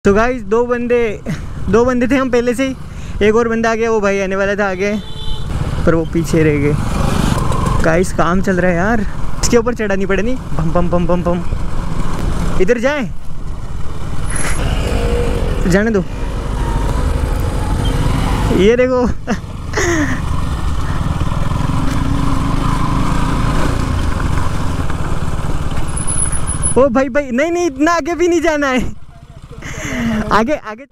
तो गाइस दो बंदे थे हम पहले से ही। एक और बंदा आ गया, वो भाई आने वाला था आगे, पर वो पीछे रह गए। गाइस काम चल रहा है यार, इसके ऊपर चढ़ानी पड़ेगी। बम बम बम बम बम। इधर जाएं, जाने दो। ये देखो ओ भाई भाई, नहीं नहीं, इतना आगे भी नहीं जाना है। आगे आगे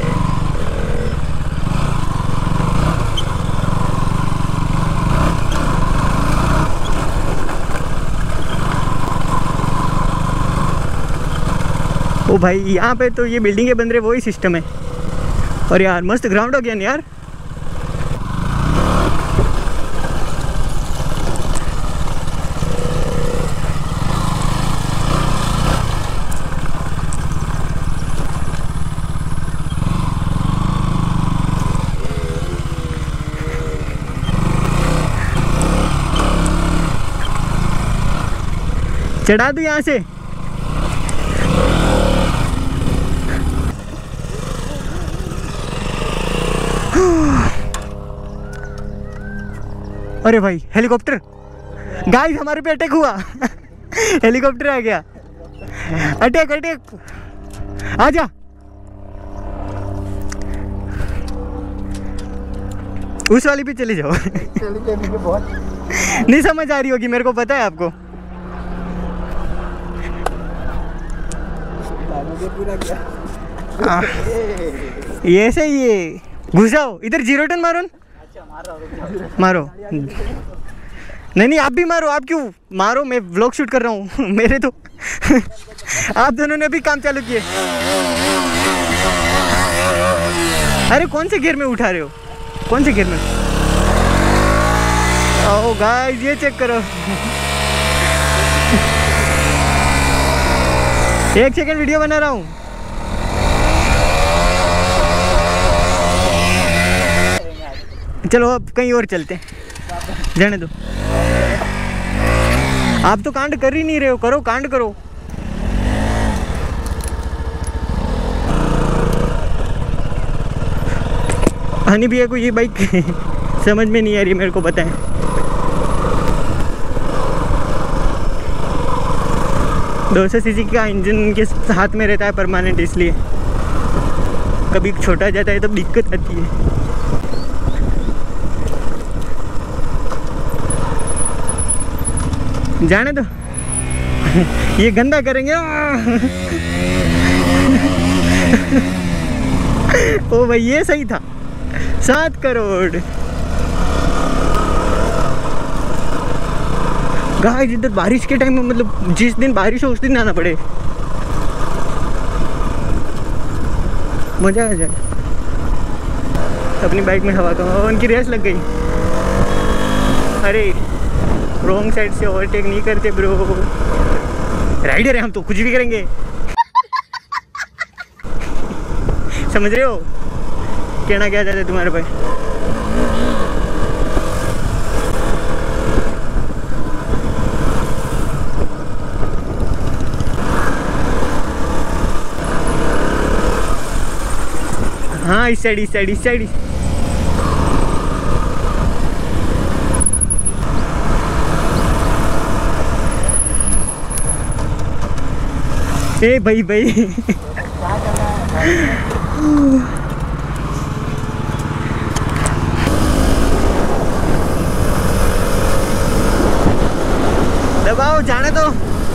ओ भाई, यहाँ पे तो ये बिल्डिंगे बन रहे, वही सिस्टम है। और यार मस्त ग्राउंड हो गया ना यार। चढ़ा दूं यहाँ से? अरे भाई हेलीकॉप्टर, गाइस हमारे पे अटैक हुआ। हेलीकॉप्टर आ गया। अटैक अटैक, आजा। उस वाली पे चले जाओ। नहीं समझ आ रही होगी, मेरे को पता है आपको। ये सही है, घुसाओ इधर। 0 टन मारो न। मारो। नहीं नहीं, आप भी मारो। आप क्यों मारो, मैं व्लॉग शूट कर रहा हूँ। मेरे तो आप दोनों ने भी काम चालू किए। अरे कौन से गियर में उठा रहे हो, कौन से गियर में? ओ गाइस ये चेक करो। 1 सेकंड वीडियो बना रहा हूँ। चलो अब कहीं और चलते हैं, जाने दो। आप तो कांड कर ही नहीं रहे हो, करो कांड करो। हनी भैया को ये बाइक समझ में नहीं आ रही, मेरे को पता है। $200 सीसी का इंजन उनके हाथ में रहता है परमानेंट, इसलिए कभी छोटा जाता है तब दिक्कत आती है। जाने दो। ये गंदा करेंगे। ओ भाई ये सही था। 7 करोड़। गाइस इधर बारिश के टाइम में, मतलब जिस दिन बारिश हो उस दिन आना पड़े, मजा आ जाए। अपनी बाइक में हवा का, उनकी रेस लग गई। अरे रॉन्ग साइड से ओवरटेक नहीं करते ब्रो, राइडर है हम तो, कुछ भी करेंगे। समझ रहे हो कहना क्या चाहते तुम्हारे भाई? हाँ इस साइड, इस साइड, इस साइड। ए भाई भाई। दबाओ, जाने दो।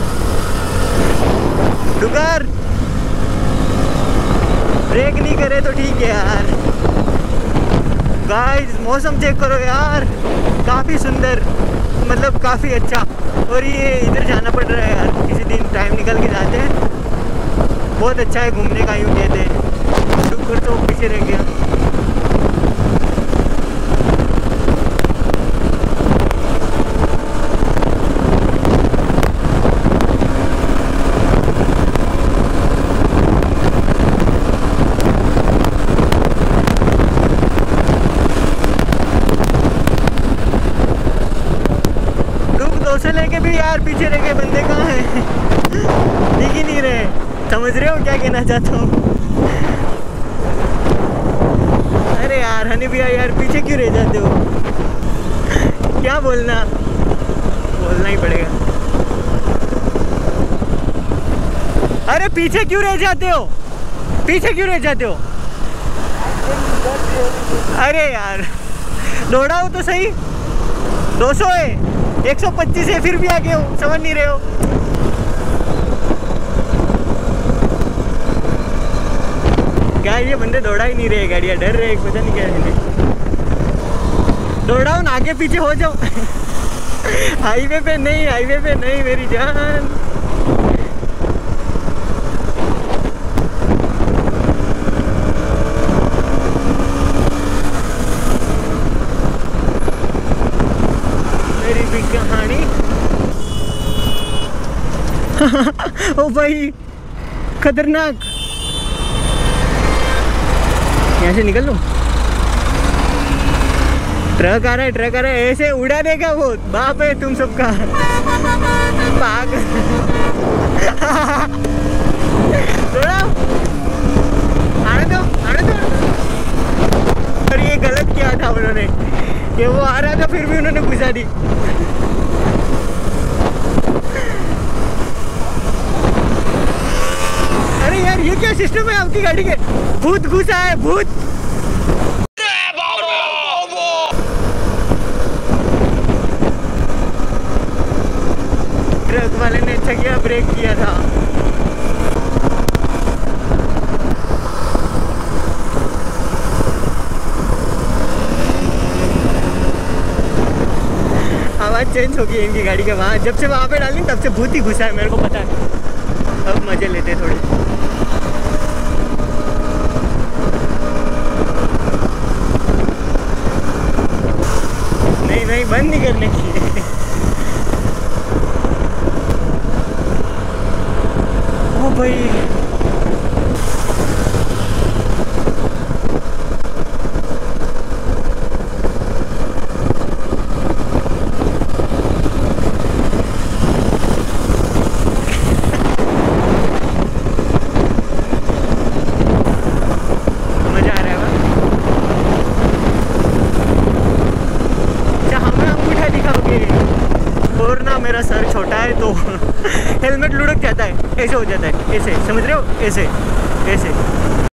डुगर ब्रेक नहीं करे तो ठीक है यार। गाइस मौसम चेक करो यार, काफ़ी सुंदर, मतलब काफ़ी अच्छा। और ये इधर जाना पड़ रहा है यार, किसी दिन टाइम निकल के जाते हैं। बहुत अच्छा है घूमने का, यूँ कहते हैं। शुक्र तो पीछे रह गया। लेके भी यार पीछे रह गए बंदे, कहाँ हैं? दिख ही नहीं रहे। समझ रहे हो क्या कहना चाहता हूँ? पानी पिया यार, पीछे क्यों रह जाते हो? क्या बोलना ही पड़ेगा। अरे पीछे क्यों रह जाते हो? पीछे क्यों रह जाते हो? अरे यार दौड़ाओ तो सही। 200 है, 125 है, फिर भी आगे हो, समझ नहीं रहे हो। क्या ये बंदे दौड़ा ही नहीं रहे, गाड़ियाँ डर रहे, पता नहीं क्या है। दौड़ाओ ना, आगे पीछे हो जाओ। हाईवे पे नहीं मेरी जान। मेरी भी कहानी। ओ भाई खतरनाक। यहाँ से निकल लूं? ट्रक आ रहा है, ऐसे उड़ा देगा वो। बाप है तुम सबका। भाग। आने दो। और ये गलत किया था उन्होंने, कि वो आ रहा था फिर भी उन्होंने घुसा दी। अरे यार ये क्या सिस्टम है आपकी गाड़ी के? भूत घुसा है, भूत। ट्रक वाले ने अच्छा किया ब्रेक किया था। आवाज चेंज हो गई इनकी गाड़ी के। वहाँ जब से वहाँ पे डाली तब से भूत ही घुसा है, मेरे को पता है। अब मजे लेते थोड़े। नहीं बंद नहीं करने की। ओ भाई मजा आ रहा है। अच्छा हमें अंगूठा दिखाओगे? और ना मेरा सर छोटा है तो हेलमेट लुढ़क जाता है, ऐसे हो जाता है, ऐसे समझ रहे हो, ऐसे।